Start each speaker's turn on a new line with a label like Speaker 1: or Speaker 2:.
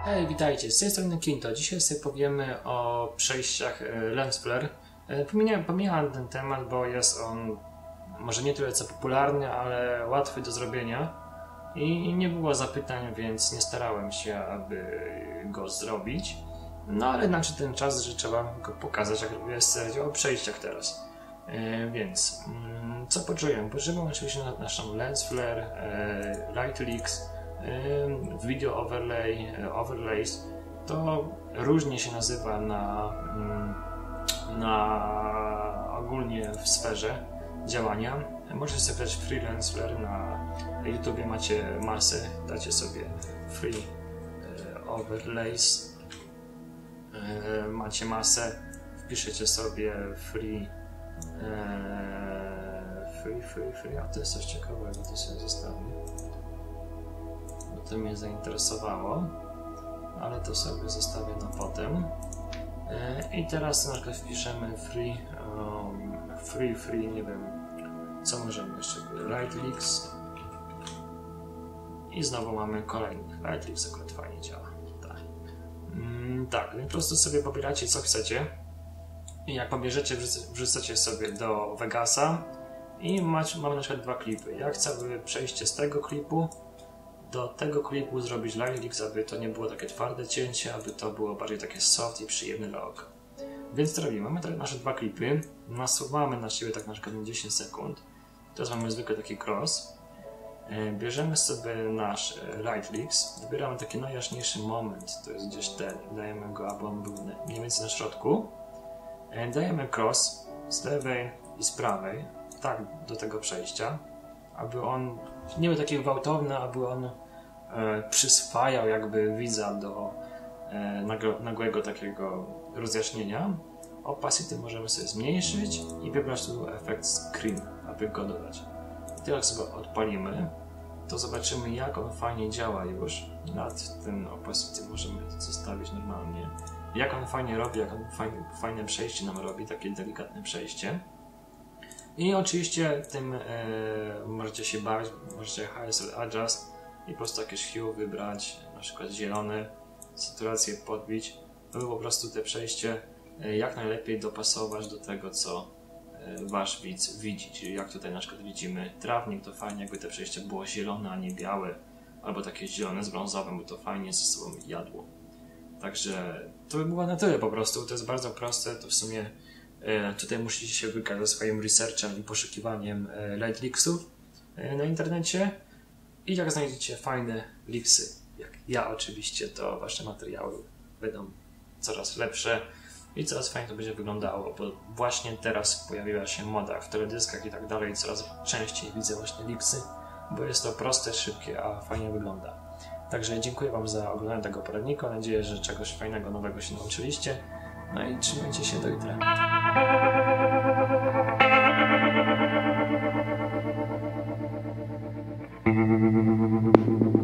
Speaker 1: Hej, witajcie, z tej strony Kinto. Dzisiaj sobie powiemy o przejściach Lens Flare. Pomijałem ten temat, bo jest on może nie tyle co popularny, ale łatwy do zrobienia i nie było zapytań, więc nie starałem się, aby go zrobić. No ale nadszedł ten czas, że trzeba go pokazać, jak jest o przejściach teraz. Więc co potrzebujemy? Potrzebujemy oczywiście naszą Lens Flare, Light Leaks, Video Overlays. To różnie się nazywa ogólnie w sferze działania. Możecie sobie dać Free Lens Flare, na YouTubie macie masę, dacie sobie Free Overlays, macie masę, wpiszecie sobie Free, a to jest coś ciekawego, to sobie zostawię. To mnie zainteresowało, ale to sobie zostawię na potem. I teraz na przykład wpiszemy free, nie wiem co możemy jeszcze, Light Leaks i znowu mamy kolejny. Light Leaks akurat fajnie działa. Tak, po prostu sobie pobieracie co chcecie i jak pobierzecie, wrzucacie sobie do Vegasa i mamy na przykład dwa klipy. Ja chcę, aby przejście z tego klipu do tego klipu zrobić Light Leaks, aby to nie było takie twarde cięcie, aby to było bardziej takie soft i przyjemne dla oka. Więc co robimy? Mamy tutaj nasze dwa klipy, nasuwamy na siebie tak na przykład 10 sekund. Teraz mamy zwykle taki cross. Bierzemy sobie nasz Light Leaks, wybieramy taki najjaśniejszy moment, to jest gdzieś ten, dajemy go, aby on był mniej więcej na środku. Dajemy cross z lewej i z prawej, tak do tego przejścia, aby on nie był taki gwałtowny, aby on przyswajał jakby widza do nagłego takiego rozjaśnienia. Opacity możemy sobie zmniejszyć i wybrać tu efekt screen, aby go dodać. I teraz sobie odpalimy, to zobaczymy, jak on fajnie działa już. Nad ten opacity możemy zostawić normalnie. Jak on fajnie robi, jak on fajne przejście nam robi, takie delikatne przejście. I oczywiście tym możecie się bawić, możecie HSL Adjust i po prostu jakieś hue wybrać, na przykład zielony, saturację podbić, aby po prostu te przejście jak najlepiej dopasować do tego, co wasz widz widzi. Czyli jak tutaj na przykład widzimy trawnik, to fajnie jakby to przejście było zielone, a nie białe, albo takie zielone z brązowym, by to fajnie ze sobą jadło. Także to by było na tyle po prostu, to jest bardzo proste, to w sumie tutaj musicie się wykazać swoim researchem i poszukiwaniem Light Leaksów na internecie i jak znajdziecie fajne leaksy, jak ja oczywiście, to wasze materiały będą coraz lepsze i coraz fajniej to będzie wyglądało, bo właśnie teraz pojawiła się moda w teledyskach i tak dalej, coraz częściej widzę właśnie leaksy, bo jest to proste, szybkie, a fajnie wygląda. Także dziękuję wam za oglądanie tego poradnika, mam nadzieję, że czegoś fajnego, nowego się nauczyliście. No i trzymajcie się do jutra.